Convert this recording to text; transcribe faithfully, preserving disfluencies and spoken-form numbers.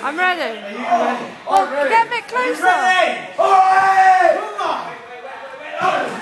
I'm ready. Are you ready? Well, get a bit closer. Ready? All right. Come on.